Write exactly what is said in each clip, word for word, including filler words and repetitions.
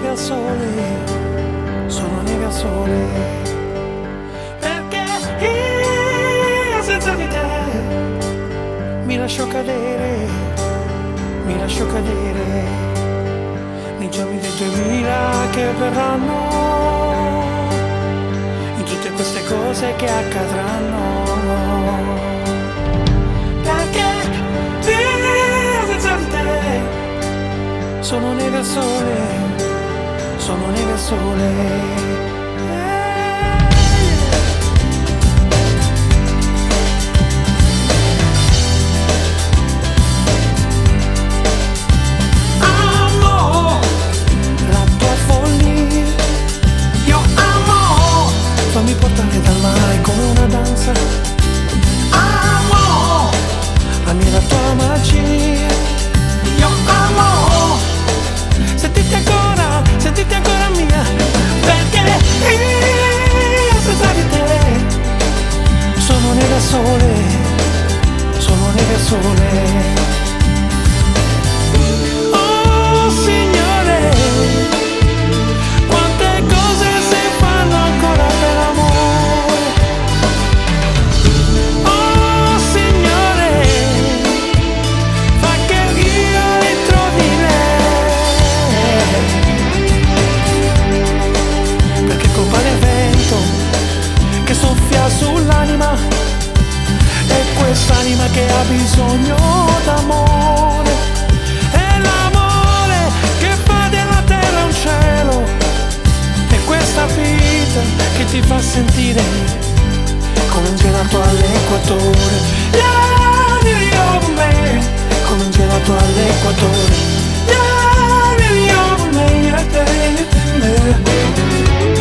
neve al sole, sono neve al sole, perché io senza di te mi lascio cadere, mi lascio cadere nei giorni del duemila che verranno, in tutte queste cose che accadranno. Sono neve al sole, sono neve al sole. Amo la tua follia, io amo, fammi portare dal mare come una danza. Amo la mia, la tua magia, io amo sentirti ancora, sentirti ancora mia, perché io senza di te sono neve al sole, sono neve al sole. Oh Signore, quante cose si fanno ancora per amore. Oh Signore, fa che io ritrovi che soffia sull'anima, è quest'anima che ha bisogno d'amore, è l'amore che fa della terra un cielo, è questa vita che ti fa sentire come un gelato all'equatore. Vieni con me, come un gelato all'equatore. Vieni con me, io e te, io e te.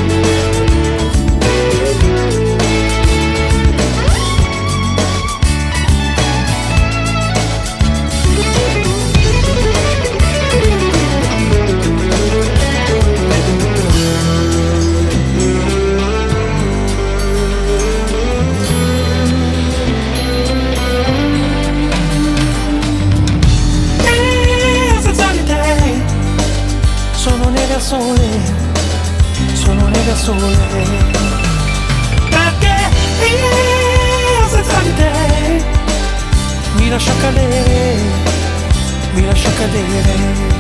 Sole, sono neve al sole, perché io senza di te mi lascio cadere, mi lascio cadere.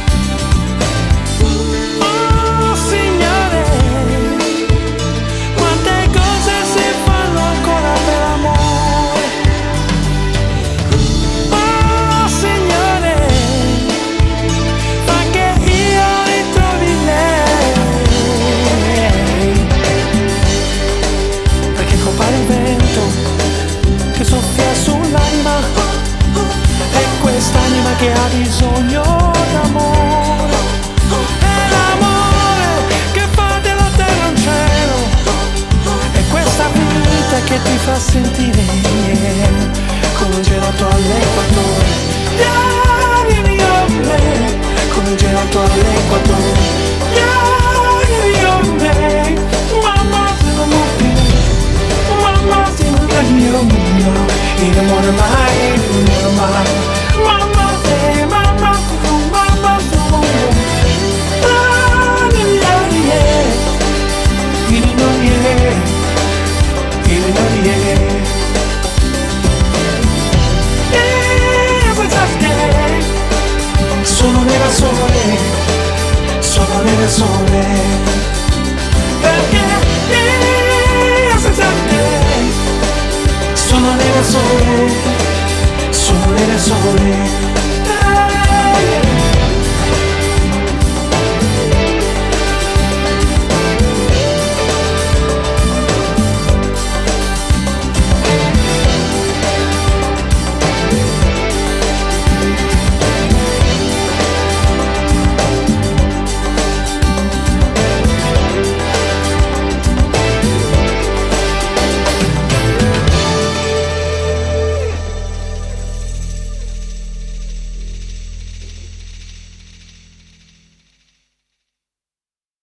Oh Signore, quante cose si fanno ancora per amore. Oh Signore, fa che io ritrovi lei, perché compare il vento che soffia sull'anima, è quest'anima che ha bisogno d'amore, è l'amore che fa della terra un cielo, è questa vita che ti fa sentire come un gelato all'equatore. Vieni con me, come un gelato all'equatore. Vieni con me, mamma se non muovi, mamma se non cambia il mondo, il amore mai, il amore mai. Mamma se, mamma se, mamma se non muovi. Ah, vieni, vieni, vieni, vieni, vieni, vieni. Sono neve al sole, sono neve al sole, perché io senza di te sono neve al sole, sono neve al sole.